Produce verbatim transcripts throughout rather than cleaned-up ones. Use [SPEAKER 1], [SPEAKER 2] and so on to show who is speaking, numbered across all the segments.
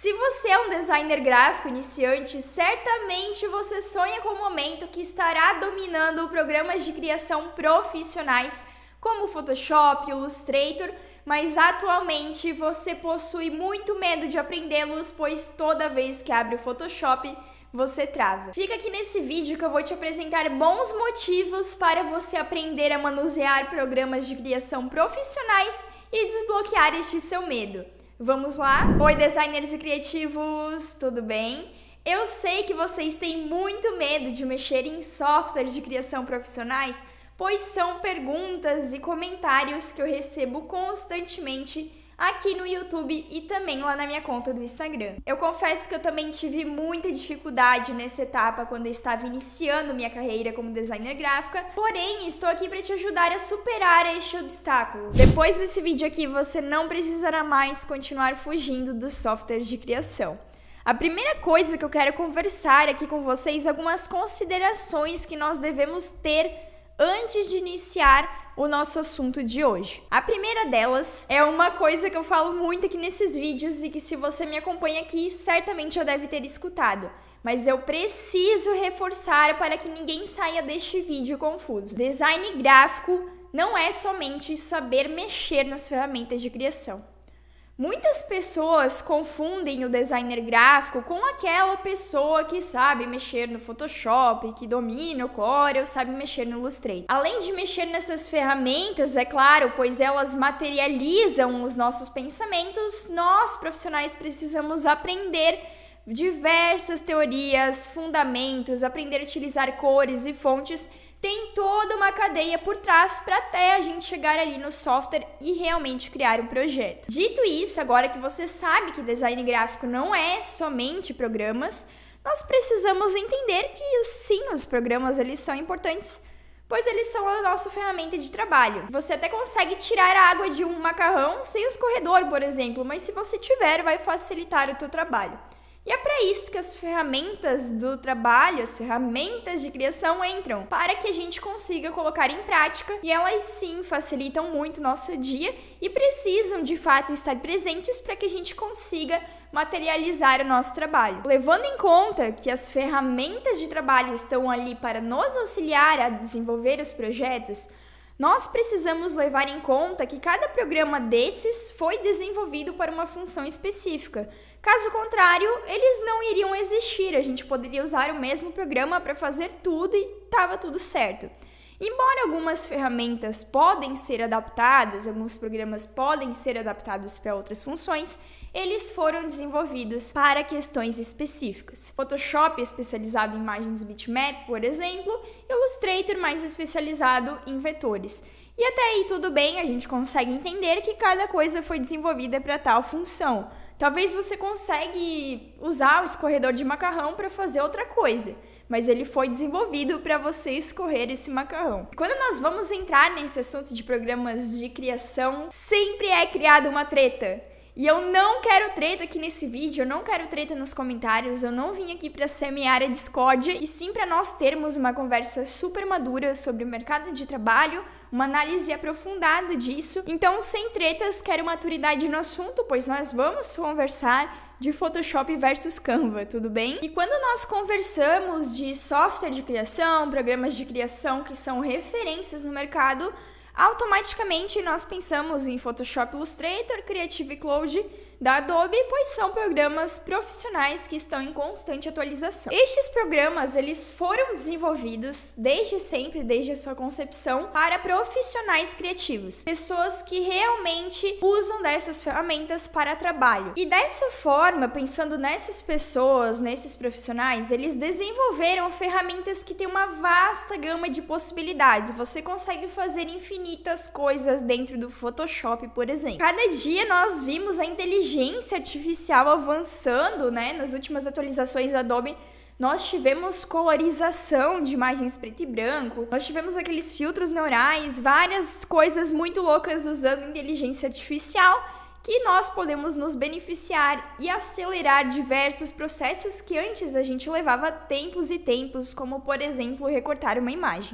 [SPEAKER 1] Se você é um designer gráfico iniciante, certamente você sonha com o momento que estará dominando programas de criação profissionais como o Photoshop, Illustrator, mas atualmente você possui muito medo de aprendê-los, pois toda vez que abre o Photoshop, você trava. Fica aqui nesse vídeo que eu vou te apresentar bons motivos para você aprender a manusear programas de criação profissionais e desbloquear este seu medo. Vamos lá? Oi, designers e criativos, tudo bem? Eu sei que vocês têm muito medo de mexer em softwares de criação profissionais, pois são perguntas e comentários que eu recebo constantemente aqui no YouTube e também lá na minha conta do Instagram. Eu confesso que eu também tive muita dificuldade nessa etapa quando eu estava iniciando minha carreira como designer gráfica, porém estou aqui para te ajudar a superar este obstáculo. Depois desse vídeo aqui, você não precisará mais continuar fugindo dos softwares de criação. A primeira coisa que eu quero conversar aqui com vocês, algumas considerações que nós devemos ter antes de iniciar o nosso assunto de hoje. A primeira delas é uma coisa que eu falo muito aqui nesses vídeos e que, se você me acompanha aqui, certamente já deve ter escutado, mas eu preciso reforçar para que ninguém saia deste vídeo confuso. Design gráfico não é somente saber mexer nas ferramentas de criação. Muitas pessoas confundem o designer gráfico com aquela pessoa que sabe mexer no Photoshop, que domina o Corel, sabe mexer no Illustrator. Além de mexer nessas ferramentas, é claro, pois elas materializam os nossos pensamentos, nós profissionais precisamos aprender diversas teorias, fundamentos, aprender a utilizar cores e fontes. Tem toda uma cadeia por trás para até a gente chegar ali no software e realmente criar um projeto. Dito isso, agora que você sabe que design gráfico não é somente programas, nós precisamos entender que sim, os programas eles são importantes, pois eles são a nossa ferramenta de trabalho. Você até consegue tirar a água de um macarrão sem o escorredor, por exemplo, mas se você tiver, vai facilitar o teu trabalho. E é para isso que as ferramentas do trabalho, as ferramentas de criação entram, para que a gente consiga colocar em prática, e elas sim facilitam muito o nosso dia e precisam de fato estar presentes para que a gente consiga materializar o nosso trabalho. Levando em conta que as ferramentas de trabalho estão ali para nos auxiliar a desenvolver os projetos, nós precisamos levar em conta que cada programa desses foi desenvolvido para uma função específica. Caso contrário, eles não iriam existir, a gente poderia usar o mesmo programa para fazer tudo e estava tudo certo. Embora algumas ferramentas podem ser adaptadas, alguns programas podem ser adaptados para outras funções, eles foram desenvolvidos para questões específicas. Photoshop especializado em imagens bitmap, por exemplo, Illustrator mais especializado em vetores. E até aí tudo bem, a gente consegue entender que cada coisa foi desenvolvida para tal função. Talvez você consiga usar o escorredor de macarrão para fazer outra coisa, mas ele foi desenvolvido para você escorrer esse macarrão. Quando nós vamos entrar nesse assunto de programas de criação, sempre é criada uma treta. E eu não quero treta aqui nesse vídeo, eu não quero treta nos comentários, eu não vim aqui para semear a discórdia, e sim para nós termos uma conversa super madura sobre o mercado de trabalho, uma análise aprofundada disso. Então, sem tretas, quero maturidade no assunto, pois nós vamos conversar de Photoshop versus Canva, tudo bem? E quando nós conversamos de software de criação, programas de criação que são referências no mercado, automaticamente nós pensamos em Photoshop, Illustrator, Creative Cloud da Adobe, pois são programas profissionais que estão em constante atualização. Estes programas, eles foram desenvolvidos desde sempre, desde a sua concepção, para profissionais criativos, pessoas que realmente usam dessas ferramentas para trabalho. E dessa forma, pensando nessas pessoas, nesses profissionais, eles desenvolveram ferramentas que têm uma vasta gama de possibilidades. Você consegue fazer infinitas coisas dentro do Photoshop, por exemplo. Cada dia nós vimos a inteligência inteligência artificial avançando, né? Nas últimas atualizações da Adobe, nós tivemos colorização de imagens preto e branco, nós tivemos aqueles filtros neurais, várias coisas muito loucas usando inteligência artificial, que nós podemos nos beneficiar e acelerar diversos processos que antes a gente levava tempos e tempos, como, por exemplo, recortar uma imagem.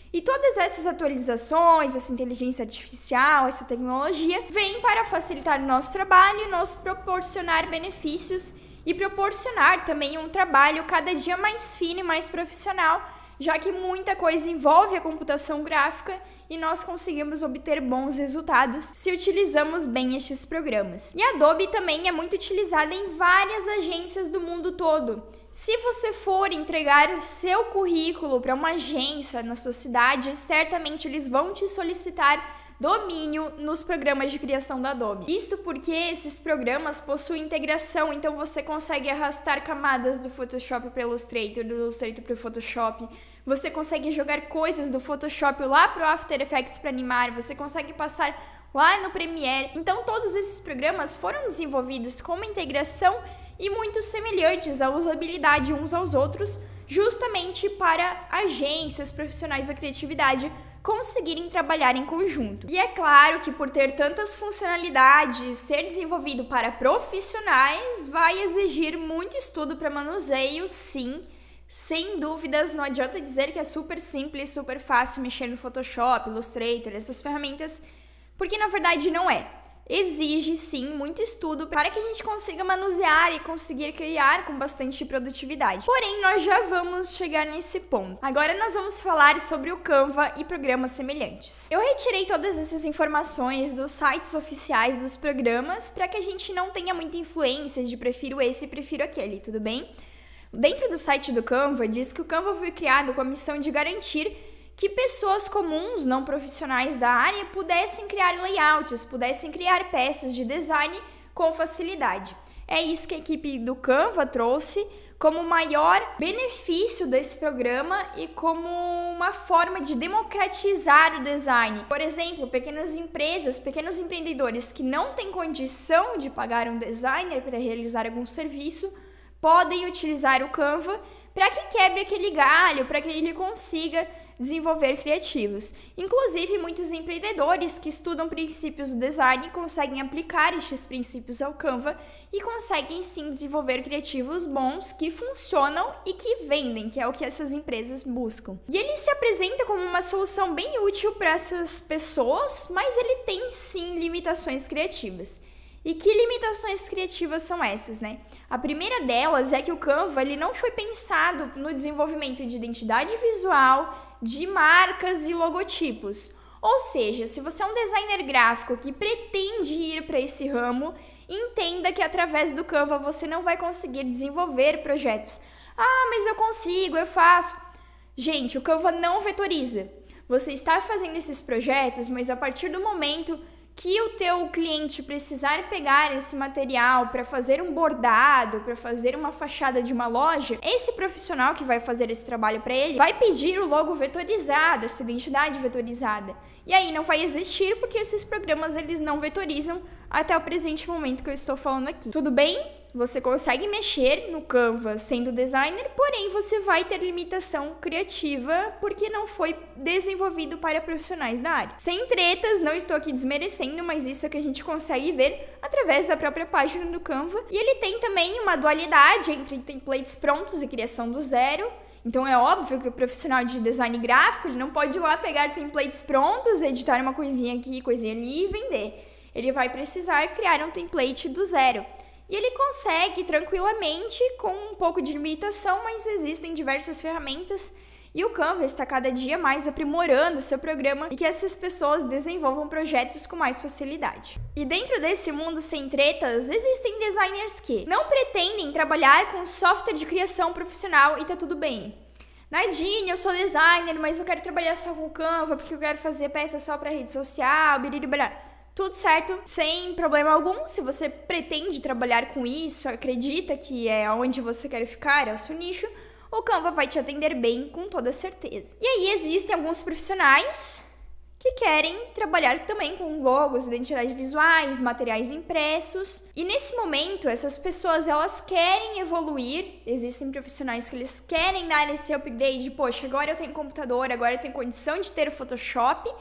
[SPEAKER 1] E todas essas atualizações, essa inteligência artificial, essa tecnologia, vem para facilitar o nosso trabalho e nos proporcionar benefícios e proporcionar também um trabalho cada dia mais fino e mais profissional, já que muita coisa envolve a computação gráfica e nós conseguimos obter bons resultados se utilizamos bem estes programas. E a Adobe também é muito utilizada em várias agências do mundo todo. Se você for entregar o seu currículo para uma agência na sua cidade, certamente eles vão te solicitar domínio nos programas de criação da Adobe. Isto porque esses programas possuem integração, então você consegue arrastar camadas do Photoshop para o Illustrator, do Illustrator para o Photoshop, você consegue jogar coisas do Photoshop lá para o After Effects para animar, você consegue passar lá no Premiere. Então todos esses programas foram desenvolvidos com uma integração e muito semelhantes à usabilidade uns aos outros, justamente para agências profissionais da criatividade conseguirem trabalhar em conjunto. E é claro que por ter tantas funcionalidades, ser desenvolvido para profissionais vai exigir muito estudo para manuseio, sim. Sem dúvidas, não adianta dizer que é super simples, super fácil mexer no Photoshop, Illustrator, essas ferramentas, porque na verdade não é. Exige sim muito estudo para que a gente consiga manusear e conseguir criar com bastante produtividade. Porém, nós já vamos chegar nesse ponto. Agora nós vamos falar sobre o Canva e programas semelhantes. Eu retirei todas essas informações dos sites oficiais dos programas para que a gente não tenha muita influência de prefiro esse e prefiro aquele, tudo bem? Dentro do site do Canva, diz que o Canva foi criado com a missão de garantir que pessoas comuns, não profissionais da área, pudessem criar layouts, pudessem criar peças de design com facilidade. É isso que a equipe do Canva trouxe como maior benefício desse programa e como uma forma de democratizar o design. Por exemplo, pequenas empresas, pequenos empreendedores que não têm condição de pagar um designer para realizar algum serviço, podem utilizar o Canva para que quebre aquele galho, para que ele consiga desenvolver criativos. Inclusive, muitos empreendedores que estudam princípios do design conseguem aplicar estes princípios ao Canva e conseguem sim desenvolver criativos bons que funcionam e que vendem, que é o que essas empresas buscam. E ele se apresenta como uma solução bem útil para essas pessoas, mas ele tem sim limitações criativas. E que limitações criativas são essas, né? A primeira delas é que o Canva ele não foi pensado no desenvolvimento de identidade visual, de marcas e logotipos. Ou seja, se você é um designer gráfico que pretende ir para esse ramo, entenda que através do Canva você não vai conseguir desenvolver projetos. Ah, mas eu consigo, eu faço. Gente, o Canva não vetoriza. Você está fazendo esses projetos, mas a partir do momento que o teu cliente precisar pegar esse material para fazer um bordado, para fazer uma fachada de uma loja, esse profissional que vai fazer esse trabalho para ele vai pedir o logo vetorizado, essa identidade vetorizada. E aí não vai existir porque esses programas eles não vetorizam até o presente momento que eu estou falando aqui. Tudo bem? Você consegue mexer no Canva sendo designer, porém você vai ter limitação criativa porque não foi desenvolvido para profissionais da área. Sem tretas, não estou aqui desmerecendo, mas isso é que a gente consegue ver através da própria página do Canva. E ele tem também uma dualidade entre templates prontos e criação do zero. Então é óbvio que o profissional de design gráfico ele não pode ir lá pegar templates prontos, editar uma coisinha aqui, coisinha ali e vender. Ele vai precisar criar um template do zero. E ele consegue tranquilamente, com um pouco de limitação, mas existem diversas ferramentas e o Canva está cada dia mais aprimorando o seu programa e que essas pessoas desenvolvam projetos com mais facilidade. E dentro desse mundo sem tretas, existem designers que não pretendem trabalhar com software de criação profissional e tá tudo bem. Nadine, eu sou designer, mas eu quero trabalhar só com o Canva porque eu quero fazer peça só para rede social, biriribará. Tudo certo, sem problema algum. Se você pretende trabalhar com isso, acredita que é onde você quer ficar, é o seu nicho, o Canva vai te atender bem com toda certeza. E aí existem alguns profissionais que querem trabalhar também com logos, identidades visuais, materiais impressos. E nesse momento, essas pessoas elas querem evoluir. Existem profissionais que eles querem dar esse upgrade. Poxa, agora eu tenho computador, agora eu tenho condição de ter o Photoshop,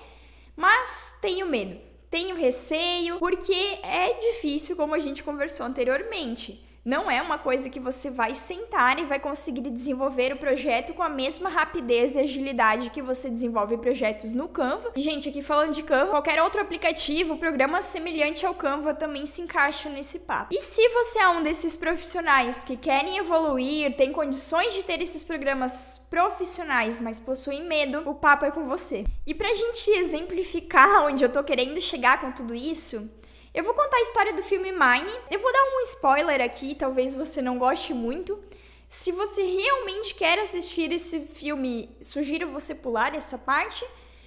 [SPEAKER 1] mas tenho medo. Tenho receio, porque é difícil, como a gente conversou anteriormente. Não é uma coisa que você vai sentar e vai conseguir desenvolver o projeto com a mesma rapidez e agilidade que você desenvolve projetos no Canva. E, gente, aqui falando de Canva, qualquer outro aplicativo, programa semelhante ao Canva também se encaixa nesse papo. E se você é um desses profissionais que querem evoluir, tem condições de ter esses programas profissionais, mas possuem medo, o papo é com você. E pra gente exemplificar onde eu tô querendo chegar com tudo isso, eu vou contar a história do filme Mine. Eu vou dar um spoiler aqui, talvez você não goste muito. Se você realmente quer assistir esse filme, sugiro você pular essa parte.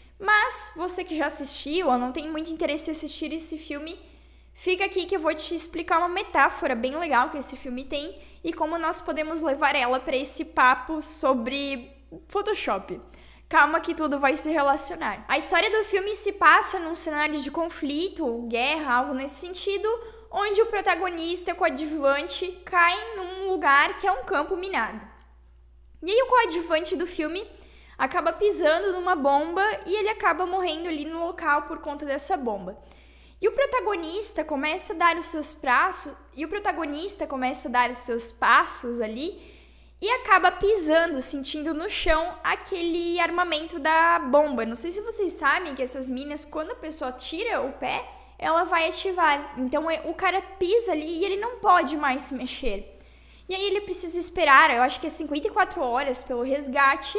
[SPEAKER 1] Mas você que já assistiu ou não tem muito interesse em assistir esse filme, fica aqui que eu vou te explicar uma metáfora bem legal que esse filme tem e como nós podemos levar ela para esse papo sobre Photoshop. Calma que tudo vai se relacionar. A história do filme se passa num cenário de conflito, guerra, algo nesse sentido, onde o protagonista coadjuvante cai num lugar que é um campo minado. E aí o coadjuvante do filme acaba pisando numa bomba e ele acaba morrendo ali no local por conta dessa bomba. E o protagonista começa a dar os seus passos, e o protagonista começa a dar os seus passos ali e acaba pisando, sentindo no chão aquele armamento da bomba. Não sei se vocês sabem que essas minas, quando a pessoa tira o pé, ela vai ativar. Então o cara pisa ali e ele não pode mais se mexer. E aí ele precisa esperar, eu acho que é cinquenta e quatro horas pelo resgate,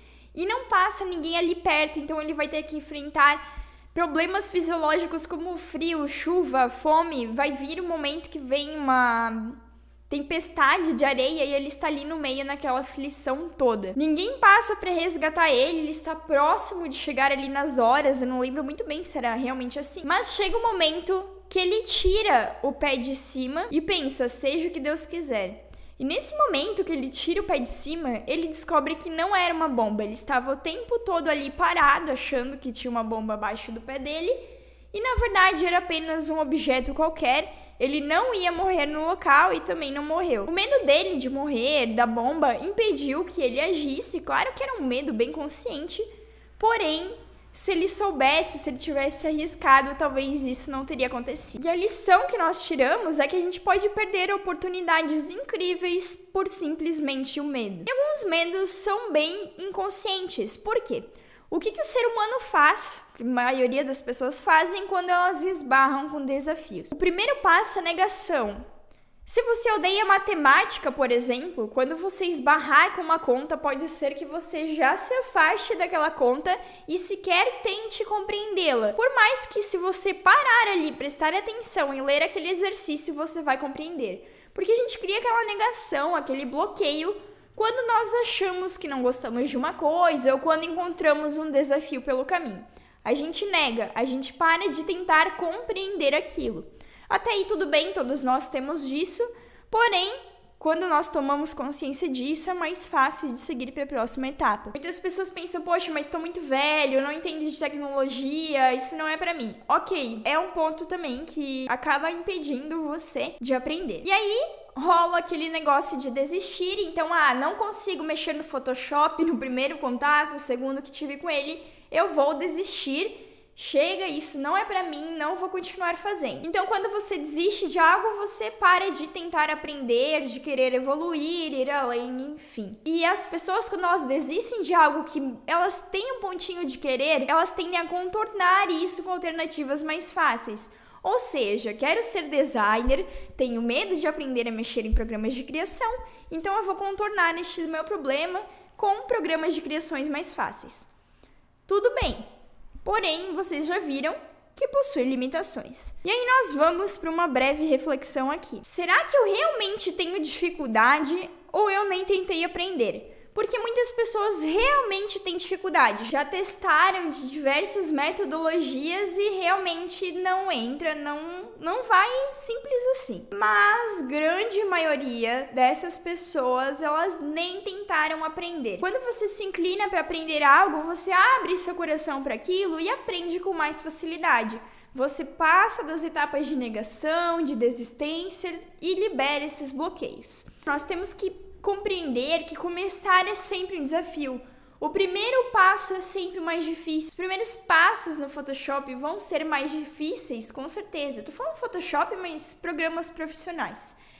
[SPEAKER 1] e não passa ninguém ali perto, então ele vai ter que enfrentar problemas fisiológicos como frio, chuva, fome. Vai vir um momento que vem uma tempestade de areia e ele está ali no meio naquela aflição toda. Ninguém passa para resgatar ele, ele está próximo de chegar ali nas horas, eu não lembro muito bem se era realmente assim. Mas chega um momento que ele tira o pé de cima e pensa, seja o que Deus quiser. E nesse momento que ele tira o pé de cima, ele descobre que não era uma bomba. Ele estava o tempo todo ali parado, achando que tinha uma bomba abaixo do pé dele, e na verdade era apenas um objeto qualquer. Ele não ia morrer no local e também não morreu. O medo dele de morrer, da bomba, impediu que ele agisse. Claro que era um medo bem consciente, porém, se ele soubesse, se ele tivesse arriscado, talvez isso não teria acontecido. E a lição que nós tiramos é que a gente pode perder oportunidades incríveis por simplesmente o medo. E alguns medos são bem inconscientes. Por quê? O que, que o ser humano faz, que a maioria das pessoas fazem quando elas esbarram com desafios? O primeiro passo é negação. Se você odeia matemática, por exemplo, quando você esbarrar com uma conta, pode ser que você já se afaste daquela conta e sequer tente compreendê-la. Por mais que se você parar ali, prestar atenção e ler aquele exercício, você vai compreender. Porque a gente cria aquela negação, aquele bloqueio, quando nós achamos que não gostamos de uma coisa ou quando encontramos um desafio pelo caminho. A gente nega, a gente para de tentar compreender aquilo. Até aí tudo bem, todos nós temos disso, porém, quando nós tomamos consciência disso, é mais fácil de seguir para a próxima etapa. Muitas pessoas pensam, poxa, mas estou muito velho, eu não entendo de tecnologia, isso não é para mim. Ok, é um ponto também que acaba impedindo você de aprender. E aí, rola aquele negócio de desistir, então, ah, não consigo mexer no Photoshop no primeiro contato, no segundo que tive com ele, eu vou desistir. Chega, isso não é pra mim, não vou continuar fazendo. Então, quando você desiste de algo, você para de tentar aprender, de querer evoluir, ir além, enfim. E as pessoas, quando elas desistem de algo que elas têm um pontinho de querer, elas tendem a contornar isso com alternativas mais fáceis. Ou seja, quero ser designer, tenho medo de aprender a mexer em programas de criação, então eu vou contornar este meu problema com programas de criações mais fáceis. Tudo bem. Porém, vocês já viram que possui limitações. E aí nós vamos para uma breve reflexão aqui. Será que eu realmente tenho dificuldade ou eu nem tentei aprender? Porque muitas pessoas realmente têm dificuldade. Já testaram de diversas metodologias e realmente não entra, não, não vai simples assim. Mas grande maioria dessas pessoas, elas nem tentaram aprender. Quando você se inclina para aprender algo, você abre seu coração para aquilo e aprende com mais facilidade. Você passa das etapas de negação, de desistência e libera esses bloqueios. Nós temos que compreender que começar é sempre um desafio. O primeiro passo é sempre o mais difícil. Os primeiros passos no Photoshop vão ser mais difíceis, com certeza. Tô falando Photoshop, mas programas profissionais.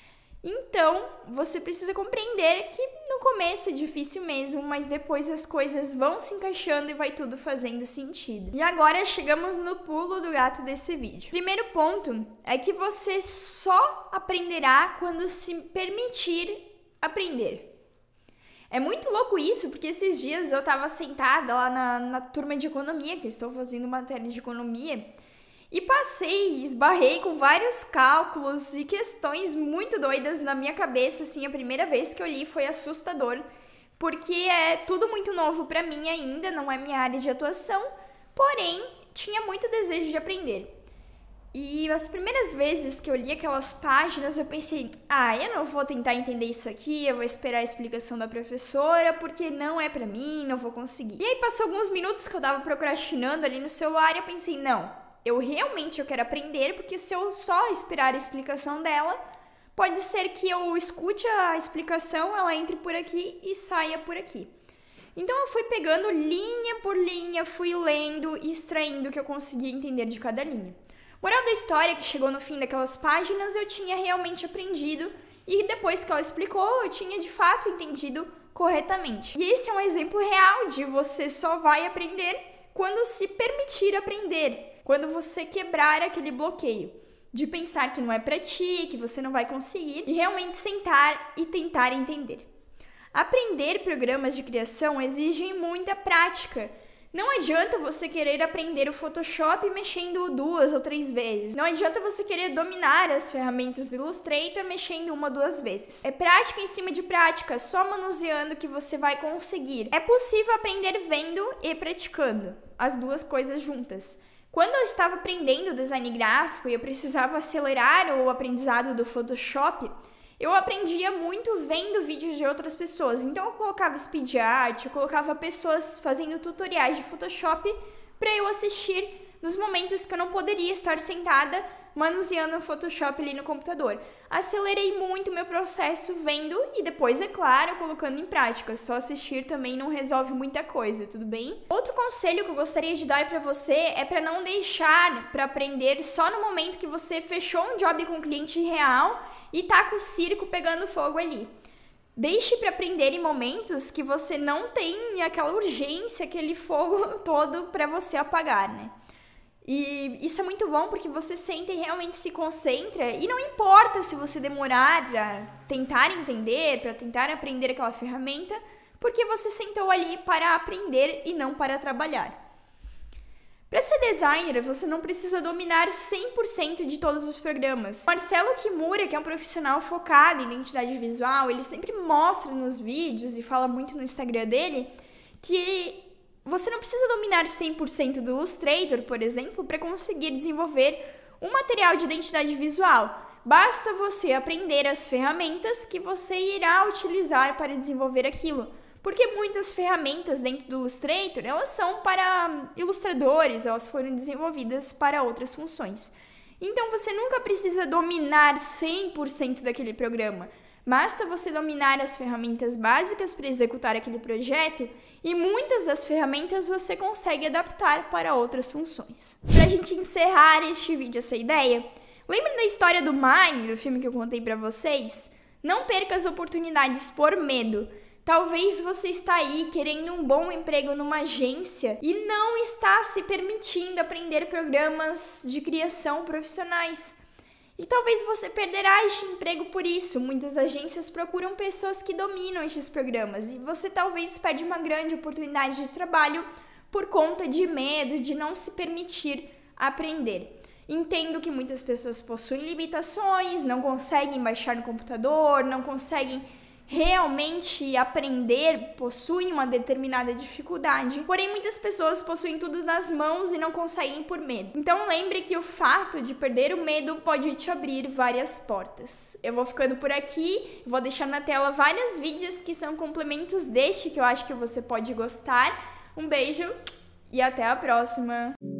[SPEAKER 1] Então, você precisa compreender que no começo é difícil mesmo, mas depois as coisas vão se encaixando e vai tudo fazendo sentido. E agora chegamos no pulo do gato desse vídeo. Primeiro ponto é que você só aprenderá quando se permitir aprender. É muito louco isso, porque esses dias eu tava sentada lá na, na turma de economia, que eu estou fazendo matéria de economia, e passei, esbarrei com vários cálculos e questões muito doidas na minha cabeça, assim, a primeira vez que eu li foi assustador, porque é tudo muito novo pra mim ainda, não é minha área de atuação, porém, tinha muito desejo de aprender. E as primeiras vezes que eu li aquelas páginas, eu pensei, ah, eu não vou tentar entender isso aqui, eu vou esperar a explicação da professora, porque não é pra mim, não vou conseguir. E aí passou alguns minutos que eu tava procrastinando ali no celular e eu pensei, não, eu realmente eu quero aprender, porque se eu só esperar a explicação dela, pode ser que eu escute a explicação, ela entre por aqui e saia por aqui. Então eu fui pegando linha por linha, fui lendo e extraindo o que eu conseguia entender de cada linha. Moral da história é que chegou no fim daquelas páginas, eu tinha realmente aprendido e depois que ela explicou, eu tinha de fato entendido corretamente. E esse é um exemplo real de você só vai aprender quando se permitir aprender. Quando você quebrar aquele bloqueio de pensar que não é pra ti, que você não vai conseguir e realmente sentar e tentar entender. Aprender programas de criação exige muita prática. Não adianta você querer aprender o Photoshop mexendo duas ou três vezes. Não adianta você querer dominar as ferramentas do Illustrator mexendo uma ou duas vezes. É prática em cima de prática, só manuseando que você vai conseguir. É possível aprender vendo e praticando, as duas coisas juntas. Quando eu estava aprendendo design gráfico e eu precisava acelerar o aprendizado do Photoshop, eu aprendia muito vendo vídeos de outras pessoas. Então eu colocava speed art, eu colocava pessoas fazendo tutoriais de Photoshop para eu assistir nos momentos que eu não poderia estar sentada manuseando o Photoshop ali no computador. Acelerei muito o meu processo vendo e depois, é claro, colocando em prática. Só assistir também não resolve muita coisa, tudo bem? Outro conselho que eu gostaria de dar para você é para não deixar para aprender só no momento que você fechou um job com um cliente real e tá com o circo pegando fogo ali. Deixe para aprender em momentos que você não tem aquela urgência, aquele fogo todo para você apagar, né? E isso é muito bom porque você senta e realmente se concentra e não importa se você demorar para tentar entender, para tentar aprender aquela ferramenta, porque você sentou ali para aprender e não para trabalhar. Para ser designer, você não precisa dominar cem por cento de todos os programas. Marcelo Kimura, que é um profissional focado em identidade visual, ele sempre mostra nos vídeos e fala muito no Instagram dele que você não precisa dominar cem por cento do Illustrator, por exemplo, para conseguir desenvolver um material de identidade visual. Basta você aprender as ferramentas que você irá utilizar para desenvolver aquilo. Porque muitas ferramentas dentro do Illustrator, elas são para ilustradores, elas foram desenvolvidas para outras funções. Então você nunca precisa dominar cem por cento daquele programa. Basta você dominar as ferramentas básicas para executar aquele projeto e muitas das ferramentas você consegue adaptar para outras funções. Para a gente encerrar este vídeo, essa ideia, lembra da história do Mine, do filme que eu contei para vocês? Não perca as oportunidades por medo. Talvez você está aí querendo um bom emprego numa agência e não está se permitindo aprender programas de criação profissionais. E talvez você perderá este emprego por isso. Muitas agências procuram pessoas que dominam estes programas e você talvez perde uma grande oportunidade de trabalho por conta de medo de não se permitir aprender. Entendo que muitas pessoas possuem limitações, não conseguem baixar no computador, não conseguem realmente aprender, possuem uma determinada dificuldade, porém muitas pessoas possuem tudo nas mãos e não conseguem por medo. Então lembre que o fato de perder o medo pode te abrir várias portas. Eu vou ficando por aqui, vou deixar na tela vários vídeos que são complementos deste que eu acho que você pode gostar. Um beijo e até a próxima!